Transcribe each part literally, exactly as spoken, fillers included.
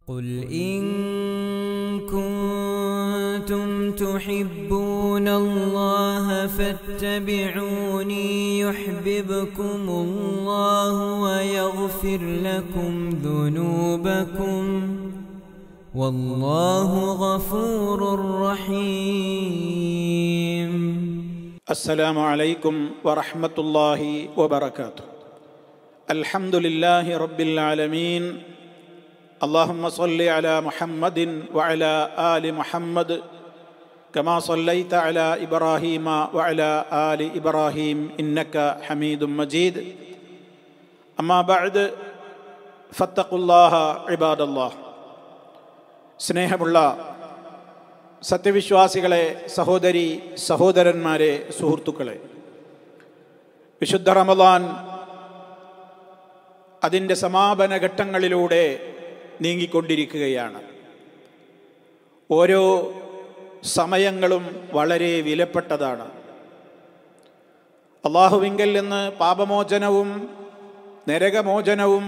قل إن كنتم تحبون الله فاتبعوني يحببكم الله ويغفر لكم ذنوبكم والله غفور رحيم. السلام عليكم ورحمة الله وبركاته. الحمد لله رب العالمين. اللهم صل على محمد وعلى آل محمد كما صليت على إبراهيم وعلى آل إبراهيم إنك حميد مجيد. أما بعد فاتقوا الله عباد الله. സ്നേഹമുള്ള സത്യവിശ്വാസികളെ, സഹോദരി സഹോദരന്മാരെ, സുഹൃത്തുക്കളെ, വിശുദ്ധ റമദാൻ അതിൻ്റെ സമാപന ഘട്ടങ്ങളിലൂടെ നീങ്ങിക്കൊണ്ടിരിക്കുകയാണ്. ഓരോ സമയങ്ങളും വളരെ വിലപ്പെട്ടതാണ്. അള്ളാഹുവിങ്കൽ നിന്ന് പാപമോചനവും നരകമോചനവും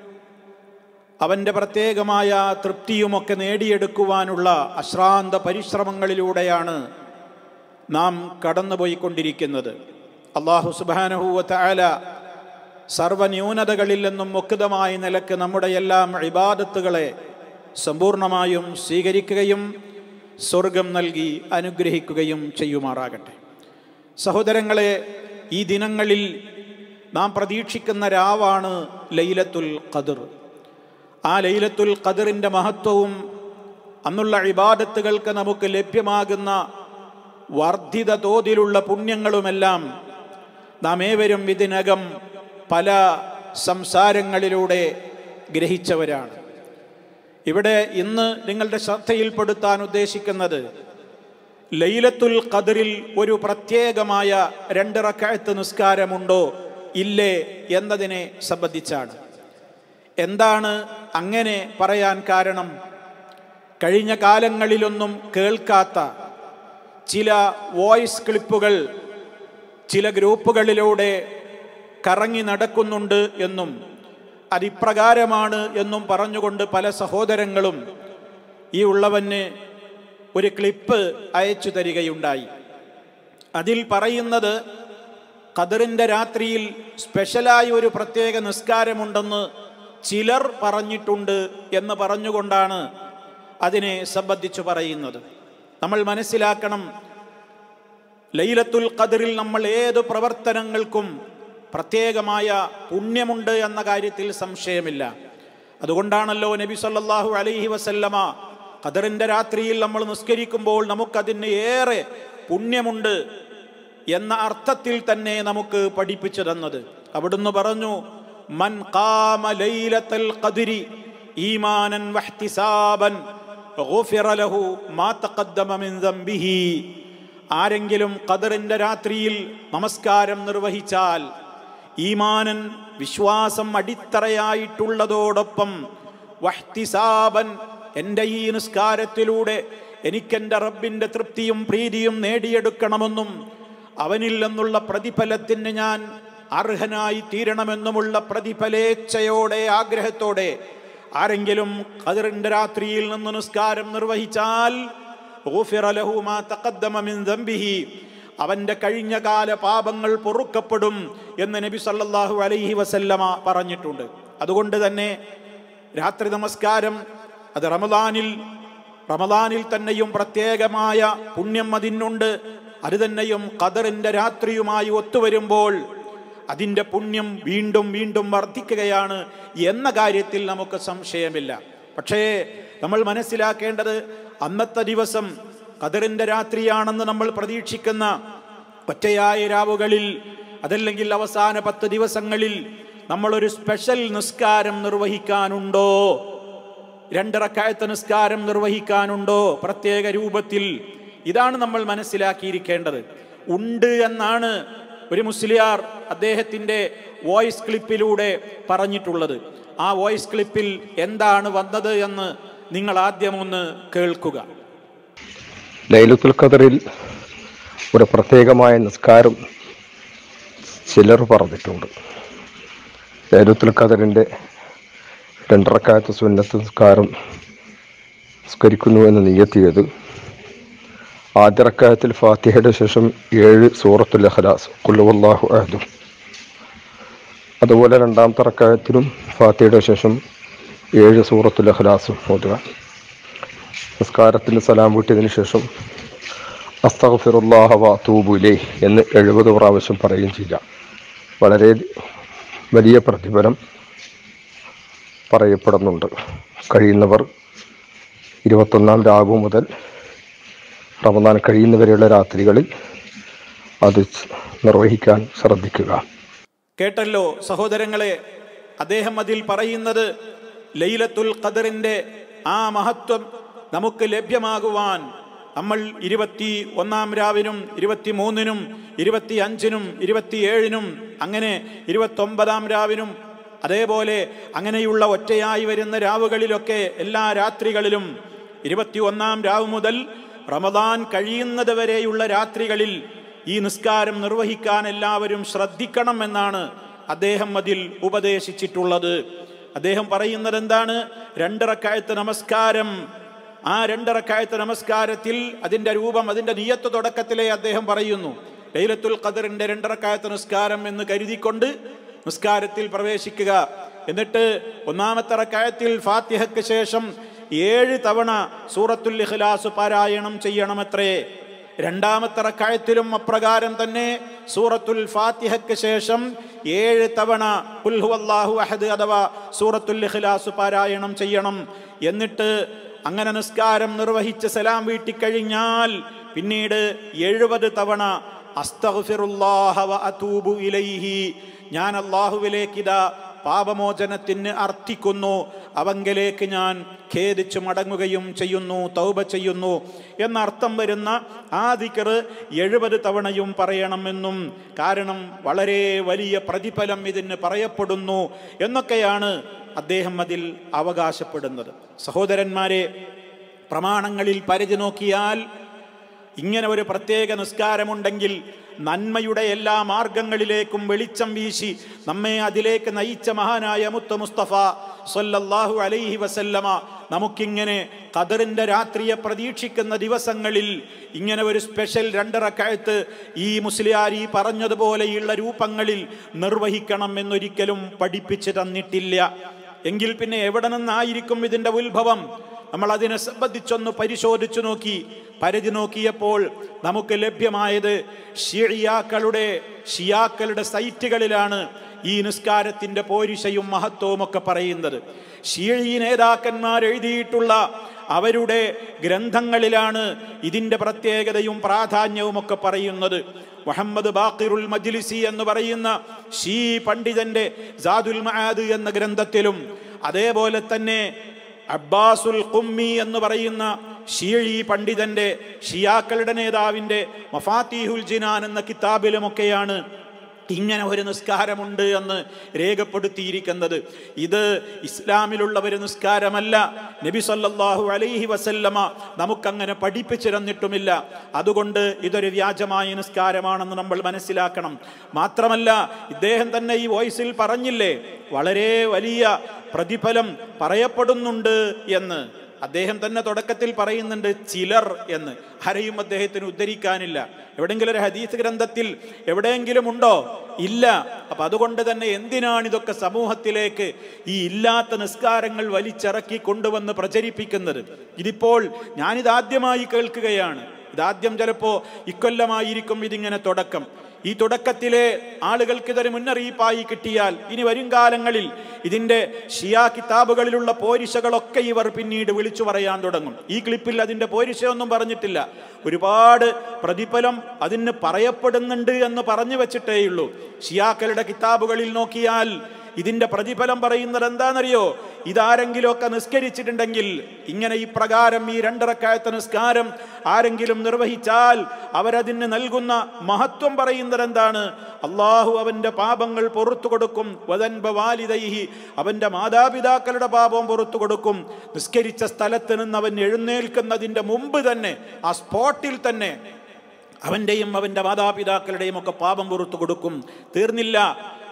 അവൻ്റെ പ്രത്യേകമായ തൃപ്തിയുമൊക്കെ നേടിയെടുക്കുവാനുള്ള അശ്രാന്ത പരിശ്രമങ്ങളിലൂടെയാണ് നാം കടന്നുപോയിക്കൊണ്ടിരിക്കുന്നത്. അള്ളാഹു സുബ്ഹാനഹു വ തആല സർവന്യൂനതകളിൽ നിന്നും മുക്തമായ നിലക്ക് നമ്മുടെ എല്ലാം ഇബാദത്തുകളെ സമ്പൂർണമായും സ്വീകരിക്കുകയും സ്വർഗം നൽകി അനുഗ്രഹിക്കുകയും ചെയ്യുമാറാകട്ടെ. സഹോദരങ്ങളെ, ഈ ദിനങ്ങളിൽ നാം പ്രതീക്ഷിക്കുന്ന രാവാണ് ലൈലത്തുൽ ഖദ്ർ. ആ ലൈലത്തുൽ ഖദ്റിൻ്റെ മഹത്വവും അന്നുള്ള ഇബാദത്തുകൾക്ക് നമുക്ക് ലഭ്യമാകുന്ന വർദ്ധിത തോതിലുള്ള പുണ്യങ്ങളുമെല്ലാം നാം ഏവരും ഇതിനകം പല സംസാരങ്ങളിലൂടെ ഗ്രഹിച്ചവരാണ്. ഇവിടെ ഇന്ന് നിങ്ങളുടെ ശ്രദ്ധയിൽപ്പെടുത്താൻ ഉദ്ദേശിക്കുന്നത് ലൈലത്തുൽ ഖദ്റിൽ ഒരു പ്രത്യേകമായ രണ്ട് റക്അത്ത് നിസ്കാരമുണ്ടോ ഇല്ലേ എന്നതിനെ സംബന്ധിച്ചാണ്. എന്താണ് അങ്ങനെ പറയാൻ കാരണം? കഴിഞ്ഞ കാലങ്ങളിലൊന്നും കേൾക്കാത്ത ചില വോയിസ് ക്ലിപ്പുകൾ ചില ഗ്രൂപ്പുകളിലൂടെ കറങ്ങി നടക്കുന്നുണ്ട് എന്നും അതിപ്രകാരമാണ് എന്നും പറഞ്ഞുകൊണ്ട് പല സഹോദരങ്ങളും ഈ ഉള്ളവന് ഒരു ക്ലിപ്പ് അയച്ചു തരികയുണ്ടായി. അതിൽ പറയുന്നത് ഖദ്റിൻ്റെ രാത്രിയിൽ സ്പെഷ്യലായി ഒരു പ്രത്യേക നിസ്കാരമുണ്ടെന്ന് ചിലർ പറഞ്ഞിട്ടുണ്ട് എന്ന് പറഞ്ഞുകൊണ്ടാണ് അതിനെ സംബന്ധിച്ചു പറയുന്നത്. നമ്മൾ മനസ്സിലാക്കണം, ലൈലത്തുൽ ഖദ്റിൽ നമ്മൾ ഏത് പ്രവർത്തനങ്ങൾക്കും പ്രത്യേകമായ പുണ്യമുണ്ട് എന്ന കാര്യത്തിൽ സംശയമില്ല. അതുകൊണ്ടാണല്ലോ നബി സല്ലല്ലാഹു അലൈഹി വസല്ലമ ഖദ്റിൻ്റെ രാത്രിയിൽ നമ്മൾ നിസ്കരിക്കുമ്പോൾ നമുക്കതിന് ഏറെ പുണ്യമുണ്ട് എന്ന അർത്ഥത്തിൽ തന്നെ നമുക്ക് പഠിപ്പിച്ചു തന്നത്. അവിടുന്ന് പറഞ്ഞു, മൻ ഖാമ ലൈലത്തുൽ ഖദ്രി ഈമാനൻ വഹ്തിസാബൻ ഗുഫിറ ലഹു മാ തഖദ്ദമ മിൻ ദംബിഹി. ആരെങ്കിലും ഖദ്റിൻ്റെ രാത്രിയിൽ നമസ്കാരം നിർവഹിച്ചാൽ, ഈമാനൻ വിശ്വാസം അടിത്തറയായിട്ടുള്ളതോടൊപ്പം വഹ്തിസാബൻ എൻ്റെ ഈ നിസ്കാരത്തിലൂടെ എനിക്കെൻ്റെ റബ്ബിൻ്റെ തൃപ്തിയും പ്രീതിയും നേടിയെടുക്കണമെന്നും അവനിൽ നിന്നുള്ള പ്രതിഫലത്തിന് ഞാൻ അർഹനായി തീരണമെന്നുമുള്ള പ്രതിഫലേച്ഛയോടെ ആഗ്രഹത്തോടെ ആരെങ്കിലും ഖദ്റിൻ്റെ രാത്രിയിൽ നിന്ന് നിസ്കാരം നിർവഹിച്ചാൽ ഗുഫിറ ലഹു മാ തഖദ്ദമ മിൻ ദംബിഹി, അവൻ്റെ കഴിഞ്ഞകാല പാപങ്ങൾ പൊറുക്കപ്പെടും എന്ന് നബി സല്ലല്ലാഹു അലൈഹി വസല്ലമ പറഞ്ഞിട്ടുണ്ട്. അതുകൊണ്ട് തന്നെ രാത്രി നമസ്കാരം അത് റമദാനിൽ റമദാനിൽ തന്നെയും പ്രത്യേകമായ പുണ്യം അതിനുണ്ട്. അത് തന്നെയും ഖദ്റിൻ്റെ രാത്രിയുമായി ഒത്തുവരുമ്പോൾ അതിൻ്റെ പുണ്യം വീണ്ടും വീണ്ടും വർദ്ധിക്കുകയാണ് എന്ന കാര്യത്തിൽ നമുക്ക് സംശയമില്ല. പക്ഷേ നമ്മൾ മനസ്സിലാക്കേണ്ടത്, അന്നത്തെ ദിവസം ഖദ്റിൻ്റെ രാത്രിയാണെന്ന് നമ്മൾ പ്രതീക്ഷിക്കുന്ന ഒറ്റയായ രാവുകളിൽ, അതല്ലെങ്കിൽ അവസാന പത്ത് ദിവസങ്ങളിൽ നമ്മളൊരു സ്പെഷ്യൽ നിസ്കാരം നിർവഹിക്കാനുണ്ടോ? രണ്ട് റക്അത്ത് നിസ്കാരം നിർവഹിക്കാനുണ്ടോ പ്രത്യേക രൂപത്തിൽ? ഇതാണ് നമ്മൾ മനസ്സിലാക്കിയിരിക്കേണ്ടത്. ഉണ്ട് എന്നാണ് ഒരു മുസ്ലിയാർ അദ്ദേഹത്തിൻ്റെ വോയിസ് ക്ലിപ്പിലൂടെ പറഞ്ഞിട്ടുള്ളത്. ആ വോയിസ് ക്ലിപ്പിൽ എന്താണ് വന്നത് എന്ന് നിങ്ങൾ ആദ്യം ഒന്ന് കേൾക്കുക. ലൈലത്തുൽ ഖദ്റിൽ ഒരു പ്രത്യേകമായ നിസ്കാരം ചിലർ പറഞ്ഞിട്ടുണ്ട്. ലൈലത്തുൽ ഖദറിൻ്റെ രണ്ട് റക്അത്ത് സുന്നത്ത് നിസ്കാരം നിസ്കരിക്കുന്നു എന്ന് നിയ്യത്ത് ചെയ്ത് ആദ്യ റക്അത്തിൽ ഫാത്തിഹയുടെ ശേഷം ഏഴ് സൂറത്തുൽ ഇഖ്ലാസ് ഖുൽ ഹുവല്ലാഹു അഹദ്, അതുപോലെ രണ്ടാമത്തെ റക്അത്തിലും ഫാത്തിഹയുടെ ശേഷം ഏഴ് സൂറത്തുൽ ഇഖ്ലാസ് ഓതുക. നിസ്കാരത്തിന് സലാം വീട്ടിയതിനു ശേഷം അസ്തഗ്ഫിറുല്ലാഹ വ അതൂബു ഇലൈഹി എന്ന് എഴുപത് പ്രാവശ്യം പറയുകയും ചെയ്യുക. വളരെ വലിയ പ്രതിഫലം പറയപ്പെടുന്നുണ്ട്. കഴിയുന്നവർ ഇരുപത്തൊന്നാം രാവ് മുതൽ റമദാൻ കഴിയുന്നവരെയുള്ള രാത്രികളിൽ അത് നിർവഹിക്കാൻ ശ്രദ്ധിക്കുക. കേട്ടല്ലോ സഹോദരങ്ങളെ, അദ്ദേഹം അതിൽ പറയുന്നത് ലൈലത്തുൽ ഖദറിൻ്റെ ആ മഹത്വം നമുക്ക് ലഭ്യമാകുവാൻ നമ്മൾ ഇരുപത്തി ഒന്നാം രാവിനും ഇരുപത്തി മൂന്നിനും ഇരുപത്തി അഞ്ചിനും ഇരുപത്തിയേഴിനും അങ്ങനെ ഇരുപത്തൊമ്പതാം രാവിനും അതേപോലെ അങ്ങനെയുള്ള ഒറ്റയായി വരുന്ന രാവുകളിലൊക്കെ എല്ലാ രാത്രികളിലും ഇരുപത്തി ഒന്നാം രാവ് മുതൽ റമദാൻ കഴിയുന്നത് വരെയുള്ള രാത്രികളിൽ ഈ നിസ്കാരം നിർവഹിക്കാൻ എല്ലാവരും ശ്രദ്ധിക്കണം എന്നാണ് അദ്ദേഹം അതിൽ ഉപദേശിച്ചിട്ടുള്ളത്. അദ്ദേഹം പറയുന്നത് എന്താണ്? രണ്ട് റക്അത്ത് നമസ്കാരം. ആ രണ്ട് റക്അത്ത് നമസ്കാരത്തിൽ അതിൻ്റെ രൂപം, അതിൻ്റെ നിയ്യത്ത് തുടക്കത്തിലെ അദ്ദേഹം പറയുന്നു. ലൈലത്തുൽ ഖദറിൻ്റെ രണ്ട് റക്അത്ത് നിസ്കാരം എന്ന് കരുതിക്കൊണ്ട് നിസ്കാരത്തിൽ പ്രവേശിക്കുക. എന്നിട്ട് ഒന്നാമത്തെ റക്അത്തിൽ ഫാത്തിഹയ്ക്ക് ശേഷം ഏഴ് തവണ സൂറത്തുൽ ഇഖ്ലാസ് പാരായണം ചെയ്യണമത്രേ. രണ്ടാമത്തെ റക്അത്തിലും അപ്രകാരം തന്നെ സൂറത്തുൽ ഫാത്തിഹയ്ക്ക് ശേഷം ഏഴ് തവണ ഖുൽ ഹുവല്ലാഹു അഹദ് അഥവാ സൂറത്തുൽ ഇഖ്ലാസ് പാരായണം ചെയ്യണം. എന്നിട്ട് അങ്ങനെ നിസ്കാരം നിർവഹിച്ച് സലാം വീട്ടിക്കഴിഞ്ഞാൽ പിന്നീട് എഴുപത് തവണ അസ്തഗ്ഫിറുല്ലാഹ വ അതൂബു ഇലൈഹി, ഞാൻ അല്ലാഹുവിലേക്കിതാ പാപമോചനത്തിന് അർത്ഥിക്കുന്നു, അവങ്കലേക്ക് ഞാൻ ഖേദിച്ചു മടങ്ങുകയും ചെയ്യുന്നു, തൗബ ചെയ്യുന്നു എന്നർത്ഥം വരുന്ന ആ ദിക്ർ എഴുപത് തവണയും പറയണമെന്നും, കാരണം വളരെ വലിയ പ്രതിഫലം ഇതിന് പറയപ്പെടുന്നു എന്നൊക്കെയാണ് അദ്ദേഹം അതിൽ അവകാശപ്പെടുന്നത്. സഹോദരന്മാരെ, പ്രമാണങ്ങളിൽ പരിധി നോക്കിയാൽ ഇങ്ങനെ ഒരു പ്രത്യേക നിസ്കാരമുണ്ടെങ്കിൽ നന്മയുടെ എല്ലാ മാർഗങ്ങളിലേക്കും വെളിച്ചം വീശി നമ്മെ അതിലേക്ക് നയിച്ച മഹാനായ മുത്ത് മുസ്തഫ സ്വല്ലല്ലാഹു അലൈഹി വസല്ലമ നമുക്കിങ്ങനെ ഖദറിൻ്റെ രാത്രിയെ പ്രതീക്ഷിക്കുന്ന ദിവസങ്ങളിൽ ഇങ്ങനെ ഒരു സ്പെഷ്യൽ രണ്ട് റക്അത്ത് ഈ മുസ്ലിയാരി പറഞ്ഞതുപോലെയുള്ള രൂപങ്ങളിൽ നിർവഹിക്കണം എന്നൊരിക്കലും പഠിപ്പിച്ചു തന്നിട്ടില്ല. എങ്കിൽ പിന്നെ എവിടെ നിന്നായിരിക്കും ഇതിൻ്റെ ഉത്ഭവം? നമ്മൾ അതിനെ സംബന്ധിച്ചൊന്ന് പരിശോധിച്ചു നോക്കി. പരിധി നോക്കിയപ്പോൾ നമുക്ക് ലഭ്യമായത് ഷിയാക്കളുടെ ഷിയാക്കളുടെ സൈറ്റുകളിലാണ് ഈ നിസ്കാരത്തിൻ്റെ പോരിശയും മഹത്വവും ഒക്കെ പറയുന്നത്. ഷിഈ നേതാക്കന്മാർ എഴുതിയിട്ടുള്ള അവരുടെ ഗ്രന്ഥങ്ങളിലാണ് ഇതിൻ്റെ പ്രത്യേകതയും പ്രാധാന്യവും ഒക്കെ പറയുന്നത്. മുഹമ്മദ് ബാഖിറുൽ മജ്ലിസി എന്ന് പറയുന്ന ഷീ പണ്ഡിതന്റെ സാദുൽ മആദ് എന്ന ഗ്രന്ഥത്തിലും അതേപോലെ തന്നെ അബ്ബാസുൽ ഖുമ്മി എന്ന് പറയുന്ന ഷിഈ പണ്ഡിതന്റെ ഷിയാക്കളുടെ നേതാവിൻ്റെ മഫാത്തിഹുൽ ജിനാൻ എന്ന കിതാബിലുമൊക്കെയാണ് ഇങ്ങനെ ഒരു നിസ്കാരമുണ്ട് എന്ന് രേഖപ്പെടുത്തിയിരിക്കുന്നത്. ഇത് ഇസ്ലാമിലുള്ള ഒരു നിസ്കാരമല്ല. നബി സല്ലല്ലാഹു അലൈഹി വസല്ലമ നമുക്കങ്ങനെ പഠിപ്പിച്ചു തന്നിട്ടുമില്ല. അതുകൊണ്ട് ഇതൊരു വ്യാജമായ നിസ്കാരമാണെന്ന് നമ്മൾ മനസ്സിലാക്കണം. മാത്രമല്ല, ഇദ്ദേഹം തന്നെ ഈ വോയിസിൽ പറഞ്ഞില്ലേ, വളരെ വലിയ പ്രതിഫലം പറയപ്പെടുന്നുണ്ട് എന്ന്. അദ്ദേഹം തന്നെ തുടക്കത്തിൽ പറയുന്നുണ്ട് ചിലർ എന്ന്. ആരെയും അദ്ദേഹത്തിന് ഉദ്ധരിക്കാനില്ല. എവിടെയെങ്കിലും ഒരു ഹദീസ് ഗ്രന്ഥത്തിൽ എവിടെയെങ്കിലും ഉണ്ടോ? ഇല്ല. അപ്പൊ അതുകൊണ്ട് തന്നെ എന്തിനാണ് ഇതൊക്കെ സമൂഹത്തിലേക്ക് ഈ ഇല്ലാത്ത നിസ്കാരങ്ങൾ വലിച്ചിറക്കി കൊണ്ടുവന്ന് പ്രചരിപ്പിക്കുന്നത്? ഇതിപ്പോൾ ഞാനിതാദ്യമായി കേൾക്കുകയാണ്. ഇതാദ്യം ചിലപ്പോ ഇക്കൊല്ലമായിരിക്കും ഇതിങ്ങനെ തുടക്കം. ഈ തുടക്കത്തിലെ ആളുകൾക്ക് ഇതൊരു മുന്നറിയിപ്പായി കിട്ടിയാൽ ഇനി വരും കാലങ്ങളിൽ ഇതിൻ്റെ ഷിയാ കിതാബുകളിലുള്ള പോരിശകളൊക്കെ ഇവർ പിന്നീട് വിളിച്ചു പറയാൻ തുടങ്ങും. ഈ ക്ലിപ്പിൽ അതിൻ്റെ പോരിശയൊന്നും പറഞ്ഞിട്ടില്ല. ഒരുപാട് പ്രതിഫലം അതിന് പറയപ്പെടുന്നുണ്ട് എന്ന് പറഞ്ഞു വെച്ചിട്ടേയുള്ളൂ. ഷിയാക്കളുടെ കിതാബുകളിൽ നോക്കിയാൽ ഇതിൻ്റെ പ്രതിഫലം പറയുന്നത് എന്താണെന്നറിയോ? ഇതാരെങ്കിലുമൊക്കെ നിസ്കരിച്ചിട്ടുണ്ടെങ്കിൽ, ഇങ്ങനെ ഈ പ്രകാരം ഈ രണ്ട് റക്അത്ത് നിസ്കാരം ആരെങ്കിലും നിർവഹിച്ചാൽ അവരതിന് നൽകുന്ന മഹത്വം പറയുന്നത് എന്താണ്? അള്ളാഹു അവൻ്റെ പാപങ്ങൾ പൊറുത്തു കൊടുക്കും. വദൻബ വാലിദൈഹി, അവൻ്റെ മാതാപിതാക്കളുടെ പാപം പൊറുത്തു കൊടുക്കും. നിസ്കരിച്ച സ്ഥലത്ത് നിന്ന് അവൻ എഴുന്നേൽക്കുന്നതിൻ്റെ മുമ്പ് തന്നെ, ആ സ്പോട്ടിൽ തന്നെ അവൻ്റെയും അവൻ്റെ മാതാപിതാക്കളുടെയും ഒക്കെ പാപം പൊറുത്തു കൊടുക്കും. തീർന്നില്ല.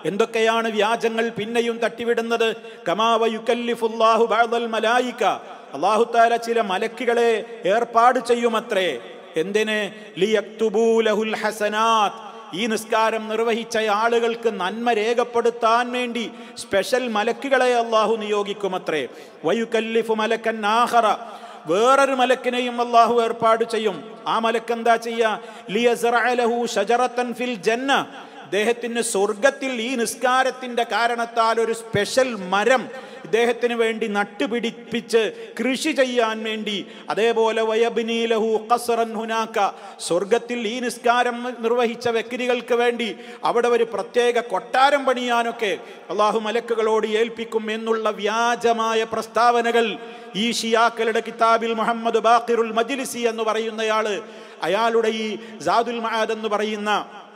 എന്തൊക്കെയാണ് വ്യാജങ്ങൾ പിന്നെയും തട്ടിവിടുന്നത്? കമാ വയുകല്ലിഫുല്ലാഹു ബഅദൽ മലായിക, അല്ലാഹു തആല ചില മലക്കുകളെ ഏർപ്പാട് ചെയ്യുമത്രേ. എന്തിന്? ലിയക്തുബൂ ലഹുൽ ഹസനാത്ത്, ഈ നിസ്കാരം നിർവഹിച്ച ആളുകൾക്ക് നന്മ രേഖപ്പെടുത്താൻ വേണ്ടി സ്പെഷ്യൽ മലക്കുകളെ അല്ലാഹു നിയോഗിക്കുമത്രേ. വയുകല്ലിഫു മലക്കൻ ആഖറ, വേറൊരു മലക്കിനെയും അല്ലാഹു ഏർപ്പാട് ചെയ്യും. ആ മലക്ക് എന്താ ചെയ്യാ? ലിയസ്റഅ ലഹു ശജറത്തൻ ഫിൽ ജന്ന, ഇദ്ദേഹത്തിന് സ്വർഗത്തിൽ ഈ നിസ്കാരത്തിന്റെ കാരണത്താൽ ഒരു സ്പെഷ്യൽ മരം ഇദ്ദേഹത്തിന് വേണ്ടി നട്ടുപിടിപ്പിച്ച് കൃഷി ചെയ്യാൻ വേണ്ടി. അതേപോലെ വയബ്നി ലഹു ഖസ്റൻ ഹുനാക, സ്വർഗത്തിൽ ഈ നിസ്കാരം നിർവഹിച്ച വ്യക്തികൾക്ക് വേണ്ടി അവിടെ ഒരു പ്രത്യേക കൊട്ടാരം പണിയാനൊക്കെ അല്ലാഹു മലക്കുകളോട് ഏൽപ്പിക്കും എന്നുള്ള വ്യാജമായ പ്രസ്താവനകൾ ഈ ഷിയാക്കളുടെ കിതാബിൽ മുഹമ്മദ് ബാഖിറുൽ മജ്ലിസി എന്ന് പറയുന്നയാള്, അയാളുടെ ഈ സാദുൽ മആദ് എന്ന് പറയുന്ന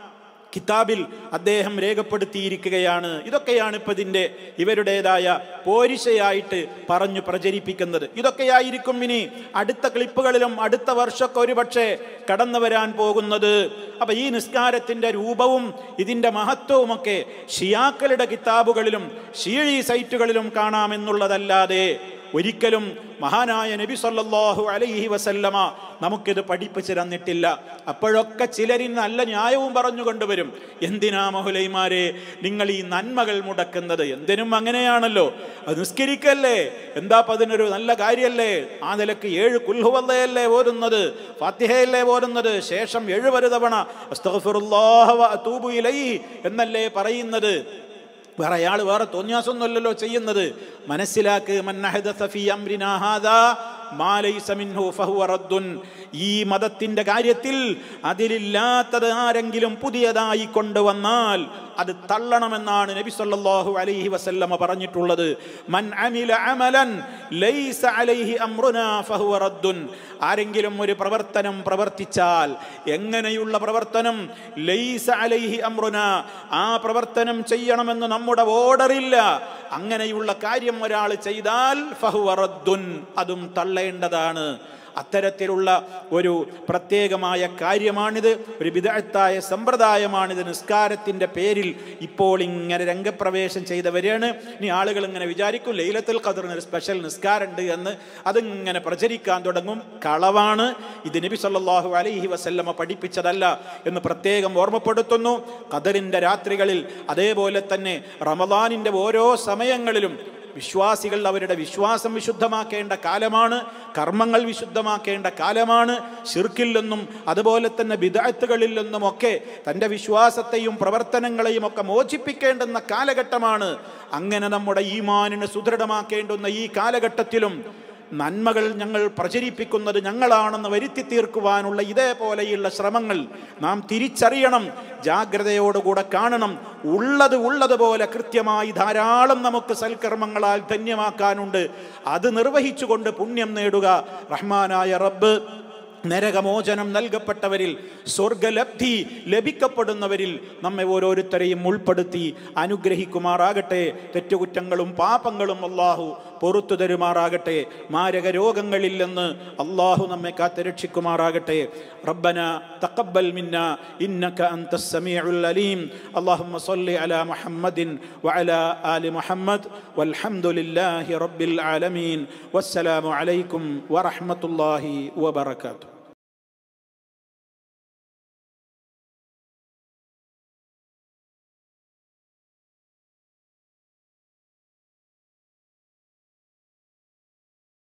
കിതാബിൽ അദ്ദേഹം രേഖപ്പെടുത്തിയിരിക്കുകയാണ്. ഇതൊക്കെയാണ് ഇപ്പൊ ഇതിന്റെ ഇവരുടേതായ പോരിശയായിട്ട് പറഞ്ഞു പ്രചരിപ്പിക്കുന്നത്. ഇതൊക്കെയായിരിക്കും ഇനി അടുത്ത ക്ലിപ്പുകളിലും അടുത്ത വർഷമൊക്കെ ഒരു പക്ഷേ കടന്നു വരാൻ പോകുന്നത്. അപ്പൊ ഈ നിസ്കാരത്തിന്റെ രൂപവും ഇതിന്റെ മഹത്വവുമൊക്കെ ഷിയാക്കളുടെ കിതാബുകളിലും ഷീഈ സൈറ്റുകളിലും കാണാമെന്നുള്ളതല്ലാതെ ഒരിക്കലും മഹാനായ നബി സല്ലല്ലാഹു അലൈഹി വസല്ലമ നമുക്കിത് പഠിപ്പിച്ചു തന്നിട്ടില്ല. അപ്പോഴൊക്കെ ചിലരിൽ നല്ല ന്യായവും പറഞ്ഞു കൊണ്ടുവരും. എന്തിനാ മൗലൈമാരെ നിങ്ങൾ ഈ നന്മകൾ മുടക്കുന്നത്? എന്തിനും അങ്ങനെയാണല്ലോ, അത് നിസ്കരിക്കല്ലേ, എന്താ അതിനൊരു നല്ല കാര്യമല്ലേ? ആ നിലക്ക് ഏഴ് കുൽഹുവല്ലയല്ലേ ഓതുന്നത്, ഫാത്തിഹയല്ലേ ഓതുന്നത്, ശേഷം എഴുപത് തവണ അസ്തഗ്ഫിറുല്ലാഹ വ അതൂബു ഇലൈഹി എന്നല്ലേ പറയുന്നത്. വേറെ അയാൾ വേറെ തോന്നിയാസൊന്നുമല്ലല്ലോ ചെയ്യുന്നത്. മനസ്സിലാക്ക്, മൻ അഹദസ ഫീ അംരിനാ ഹാദാ മാ ലൈസ മിൻഹു ഫഹുവ റദ്ദുൻ, ഈ മതത്തിന്റെ കാര്യത്തിൽ അതിലില്ലാത്തത് ആരെങ്കിലും പുതിയതായി കൊണ്ടുവന്നാൽ അത് തള്ളണമെന്നാണ് നബി സല്ലല്ലാഹു അലൈഹി വസല്ലമ പറഞ്ഞിട്ടുള്ളത്. മൻ അമില അമലൻ ലൈസ അലൈഹി അംറുനാ ഫഹുവ റദ്ദുൻ, ആരെങ്കിലും ഒരു പ്രവർത്തനം പ്രവർത്തിച്ചാൽ, എങ്ങനെയുള്ള പ്രവർത്തനം? ലൈസ അലൈഹി അംറുനാ, ആ പ്രവർത്തനം ചെയ്യണമെന്ന് നമ്മുടെ ഓർഡറില്ല, അങ്ങനെയുള്ള കാര്യം ഒരാൾ ചെയ്താൽ ഫഹുവ റദ്ദുൻ, അതും തള്ളേണ്ടതാണ്. അത്തരത്തിലുള്ള ഒരു പ്രത്യേകമായ കാര്യമാണിത്, ഒരു ബിദ്അത്തായ സമ്പ്രദായമാണിത്. നിസ്കാരത്തിന്റെ പേരിൽ ഇപ്പോൾ ഇങ്ങനെ രംഗപ്രവേശം ചെയ്തവരെയാണ്. ഇനി ആളുകൾ ഇങ്ങനെ വിചാരിക്കും ലൈലത്തുൽ ഖദ്റിന് ഒരു സ്പെഷ്യൽ നിസ്കാരമുണ്ട് എന്ന്, അതിങ്ങനെ പ്രചരിക്കാൻ തുടങ്ങും. കളവാണ്. ഇത് നബി സല്ലല്ലാഹു അലൈഹി വസല്ലമ പഠിപ്പിച്ചതല്ല എന്ന് പ്രത്യേകം ഓർമ്മപ്പെടുത്തുന്നു. ഖദ്റിന്റെ രാത്രികളിൽ, അതേപോലെ തന്നെ റമദാനിന്റെ ഓരോ സമയങ്ങളിലും വിശ്വാസികൾ അവരുടെ വിശ്വാസം വിശുദ്ധമാക്കേണ്ട കാലമാണ്, കർമ്മങ്ങൾ വിശുദ്ധമാക്കേണ്ട കാലമാണ്. ശിർക്കിൽ നിന്നും അതുപോലെ തന്നെ ബിദ്അത്തുകളിൽ നിന്നുമൊക്കെ തൻ്റെ വിശ്വാസത്തെയും പ്രവർത്തനങ്ങളെയും ഒക്കെ മോചിപ്പിക്കേണ്ടുന്ന കാലഘട്ടമാണ്. അങ്ങനെ നമ്മുടെ ഈമാനിനെ സുദൃഢമാക്കേണ്ടുന്ന ഈ കാലഘട്ടത്തിലും നന്മകൾ ഞങ്ങൾ പ്രചരിപ്പിക്കുന്നത് ഞങ്ങളാണെന്ന് വരുത്തി തീർക്കുവാനുള്ള ഇതേപോലെയുള്ള ശ്രമങ്ങൾ നാം തിരിച്ചറിയണം, ജാഗ്രതയോടുകൂടെ കാണണം. ഉള്ളത് ഉള്ളതുപോലെ കൃത്യമായി ധാരാളം നമുക്ക് സൽക്കർമ്മങ്ങളാൽ ധന്യമാക്കാനുണ്ട്. അത് നിർവഹിച്ചുകൊണ്ട് പുണ്യം നേടുക. റഹ്മാനായ റബ്ബ് നരകമോചനം നൽകപ്പെട്ടവരിൽ, സ്വർഗലബ്ധി ലഭിക്കപ്പെടുന്നവരിൽ നമ്മെ ഓരോരുത്തരെയും ഉൾപ്പെടുത്തി അനുഗ്രഹിക്കുമാറാകട്ടെ. തെറ്റുകുറ്റങ്ങളും പാപങ്ങളും അല്ലാഹു പൊറുത്തു തരുമാറാകട്ടെ. മാരക രോഗങ്ങളിൽ നിന്ന് അല്ലാഹു നമ്മെ കാത്തുരക്ഷിക്കുമാറാകട്ടെ. റബ്ബന തഖബ്ബൽ മിന്നാ ഇന്നക അൻതസ് സമീഉൽ അലീം. അല്ലാഹുമ്മ സ്വല്ലി അലാ മുഹമ്മദിൻ വഅലാ ആലി മുഹമ്മദ് വൽഹംദുലില്ലാഹി റബ്ബിൽ ആലമീൻ. വസ്സലാമു അലൈക്കും വറഹ്മത്തുള്ളാഹി വബറകാതുഹു.